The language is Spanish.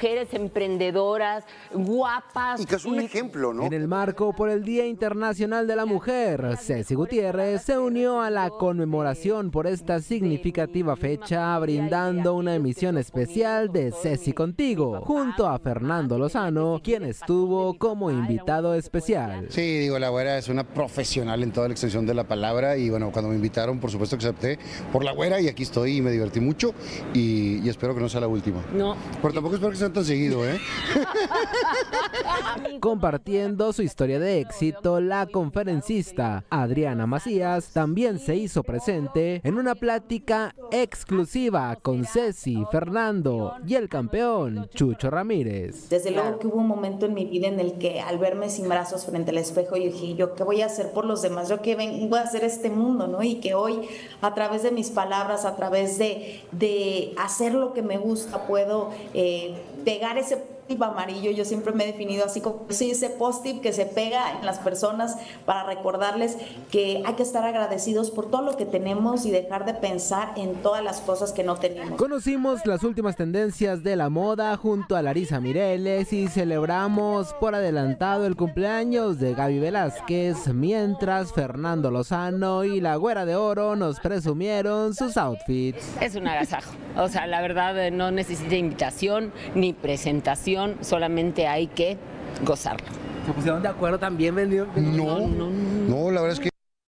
mujeres emprendedoras, guapas. Y que es un ejemplo, ¿no? En el marco por el Día Internacional de la Mujer, Ceci Gutiérrez se unió a la conmemoración por esta significativa fecha, brindando una emisión especial de Ceci Contigo, junto a Fernando Lozano, quien estuvo como invitado especial. Sí, digo, la güera es una profesional en toda la extensión de la palabra y bueno, cuando me invitaron, por supuesto que acepté por la güera y aquí estoy y me divertí mucho y espero que no sea la última. No. Pero tampoco espero que sea tan seguido, ¿eh? Compartiendo su historia de éxito, la conferencista Adriana Macías también se hizo presente en una plática exclusiva con Ceci, Fernando y el campeón Chucho Ramírez. Desde luego que hubo un momento en mi vida en el que al verme sin brazos frente al espejo, yo dije, ¿yo qué voy a hacer por los demás? ¿Yo qué vengo a hacer este mundo? ¿No? Y que hoy, a través de mis palabras, a través de hacer lo que me gusta, puedo pegar ese post-it amarillo. Yo siempre me he definido así como sí, ese post-it que se pega en las personas para recordarles que hay que estar agradecidos por todo lo que tenemos y dejar de pensar en todas las cosas que no tenemos. Conocimos las últimas tendencias de la moda junto a Larisa Mireles y celebramos por adelantado el cumpleaños de Gaby Velázquez, mientras Fernando Lozano y la Güera de Oro nos presumieron sus outfits. Es un agasajo. O sea, la verdad no necesita invitación ni presentación, solamente hay que gozarlo. ¿Se pusieron de acuerdo también? No, la verdad es que